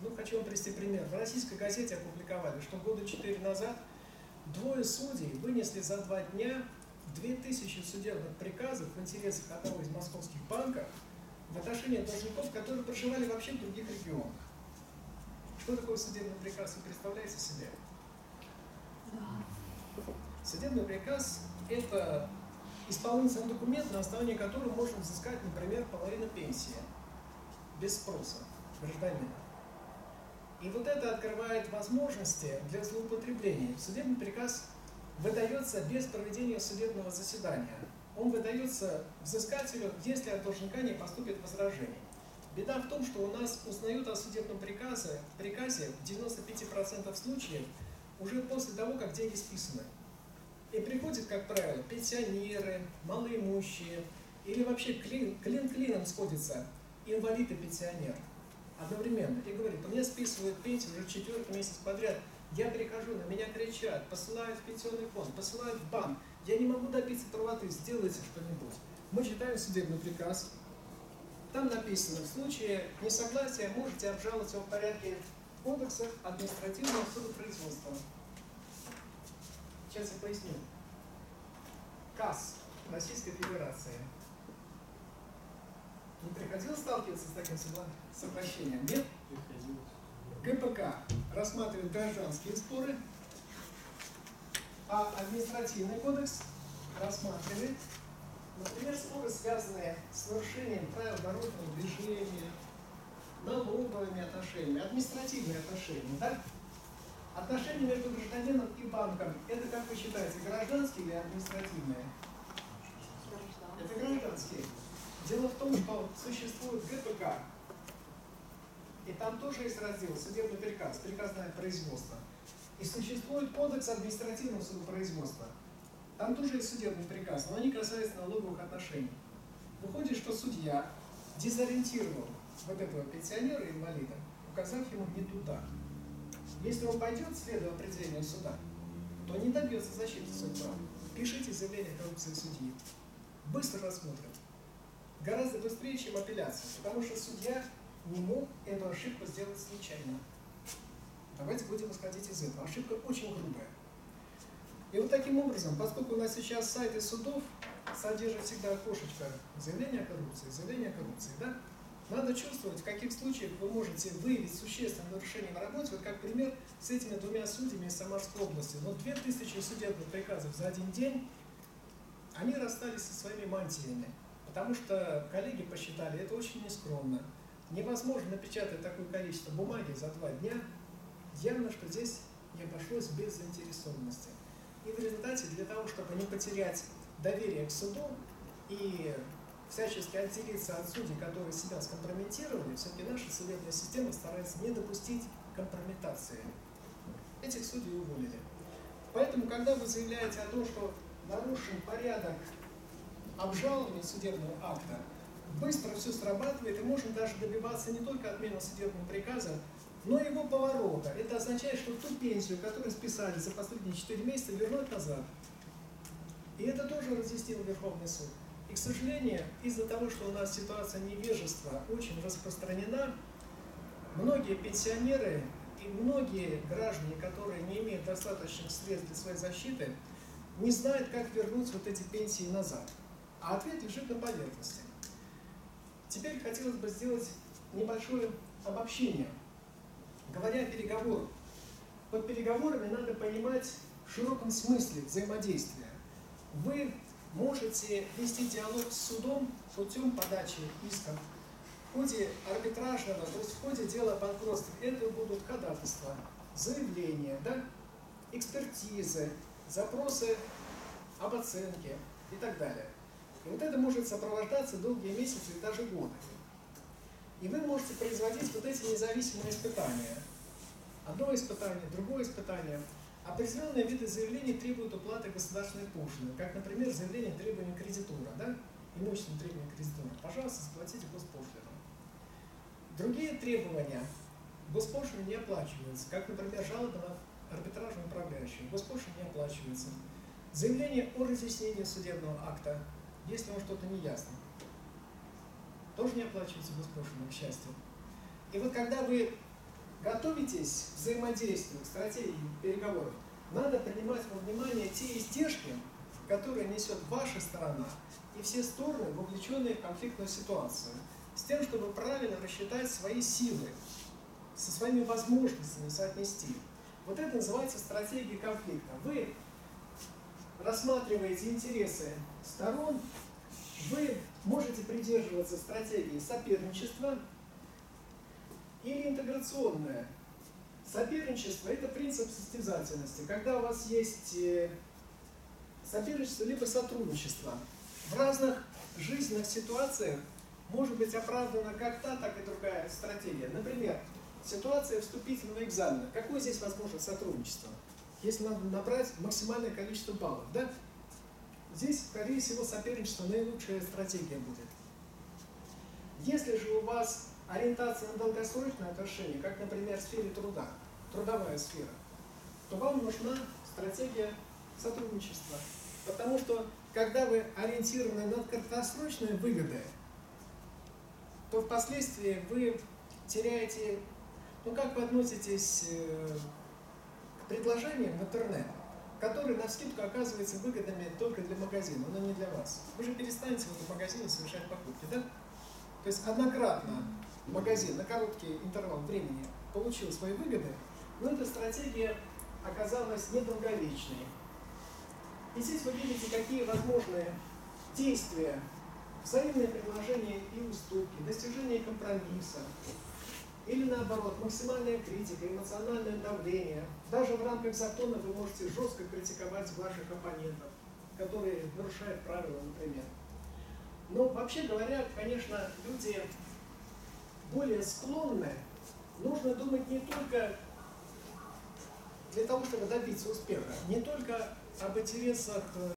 Ну, хочу вам привести пример. В российской газете опубликовали, что года 4 назад двое судей вынесли за 2 дня 2000 судебных приказов в интересах одного из московских банков в отношении должников, которые проживали вообще в других регионах. Что такое судебный приказ, вы представляете себе? Да. Судебный приказ – это исполнительный документ, на основании которого можно взыскать, например, половину пенсии без спроса гражданина. И вот это открывает возможности для злоупотребления. Судебный приказ выдается без проведения судебного заседания. Он выдается взыскателю, если от должника не поступит возражений. Беда в том, что у нас узнают о судебном приказе в 95% случаев уже после того, как деньги списаны. И приходят, как правило, пенсионеры, малоимущие, или вообще клином сходятся инвалид и пенсионер одновременно. И говорит, у меня списывают пенсию уже 4-й месяц подряд. Я прихожу, на меня кричат, посылают в пенсионный фонд, посылают в банк. Я не могу добиться правоты, сделайте что-нибудь. Мы читаем судебный приказ. Там написано, в случае несогласия можете обжаловать его в порядке кодекса административного судопроизводства. Сейчас я поясню. КАС Российской Федерации. Не приходилось сталкиваться с таким сокращением? Нет? ГПК рассматривает гражданские споры, а административный кодекс рассматривает, например, споры, связанные с нарушением правил дорожного движения, налоговыми отношениями, административные отношения. Да? Отношения между гражданином и банком, это, как вы считаете, гражданские или административные? Это гражданские. Дело в том, что существует ГПК, и там тоже есть раздел судебный приказ, приказное производство. И существует кодекс административного судопроизводства. Там тоже есть судебный приказ, но они касаются налоговых отношений. Выходит, что судья дезориентировал вот этого пенсионера-инвалида, указав ему не туда. Если он пойдет следуя определению суда, то не добьется защиты своих прав. Пишите заявление о коррупции судьи. Быстро рассмотрят. Гораздо быстрее, чем апелляция, потому что судья не мог эту ошибку сделать случайно. Давайте будем исходить из этого. Ошибка очень грубая. И вот таким образом, поскольку у нас сейчас сайты судов содержат всегда окошечко заявление о коррупции, да? Надо чувствовать, в каких случаях вы можете выявить существенное нарушение в работе. Вот как пример с этими двумя судьями из Самарской области. Но 2000 судебных приказов за один день, они расстались со своими мантиями. Потому что коллеги посчитали, это очень нескромно. Невозможно напечатать такое количество бумаги за 2 дня. Явно, что здесь не обошлось без заинтересованности. И в результате, для того, чтобы не потерять доверие к суду и всячески отделиться от судей, которые себя скомпрометировали, все-таки наша судебная система старается не допустить компрометации. Этих судей уволили. Поэтому, когда вы заявляете о том, что нарушен порядок обжалования судебного акта, быстро все срабатывает, и можно даже добиваться не только отмены судебного приказа, но и его поворота. Это означает, что ту пенсию, которую списали за последние 4 месяца, вернуть назад. И это тоже разъяснил Верховный суд. И, к сожалению, из-за того, что у нас ситуация невежества очень распространена, многие пенсионеры и многие граждане, которые не имеют достаточных средств для своей защиты, не знают, как вернуть вот эти пенсии назад. А ответ лежит на поверхности. Теперь хотелось бы сделать небольшое обобщение. Говоря о переговорах, под переговорами надо понимать в широком смысле взаимодействия. Вы можете вести диалог с судом путем подачи исков. В ходе арбитражного, то есть в ходе дела о банкротстве, это будут ходатайства, заявления, да? Экспертизы, запросы об оценке и так далее. И вот это может сопровождаться долгие месяцы и даже годы. И вы можете производить вот эти независимые испытания. Одно испытание, другое испытание. Определенные виды заявлений требуют уплаты государственной пошлины, как, например, заявление требования кредитора, да? Имущественное требование кредитора. Пожалуйста, заплатите госпошлину. Другие требования госпошлины не оплачиваются, как, например, жалоба на арбитражного управляющего. Госпошлина не оплачивается. Заявление о разъяснении судебного акта, если вам что-то не ясно, тоже не оплачивается госпошлина, к счастью. И вот когда вы готовитесь к взаимодействию, к стратегии переговоров, надо принимать во внимание те издержки, которые несет ваша сторона и все стороны, вовлеченные в конфликтную ситуацию, с тем, чтобы правильно рассчитать свои силы, со своими возможностями соотнести. Вот это называется стратегия конфликта. Вы рассматриваете интересы сторон, вы можете придерживаться стратегии соперничества или интеграционная. Соперничество – это принцип состязательности. Когда у вас есть соперничество либо сотрудничество, в разных жизненных ситуациях может быть оправдана как та, так и другая стратегия. Например, ситуация вступительного экзамена. Какое здесь возможно сотрудничество? Если надо набрать максимальное количество баллов, да? Здесь, скорее всего, соперничество наилучшая стратегия будет. Если же у вас ориентация на долгосрочные отношения, как, например, в сфере труда, трудовая сфера, то вам нужна стратегия сотрудничества. Потому что, когда вы ориентированы на краткосрочные выгоды, то впоследствии вы теряете, как вы относитесь к предложениям в интернет, которые навскидку оказываются выгодными только для магазина, но не для вас. Вы же перестанете в этом магазине совершать покупки, да? То есть однократно магазин на короткий интервал времени получил свои выгоды, но эта стратегия оказалась недолговечной. И здесь вы видите, какие возможные действия, взаимные предложения и уступки, достижение компромисса, или наоборот, максимальная критика, эмоциональное давление. Даже в рамках закона вы можете жестко критиковать ваших оппонентов, которые нарушают правила, например. Но вообще говоря, конечно, люди более склонны, нужно думать не только для того, чтобы добиться успеха, не только об интересах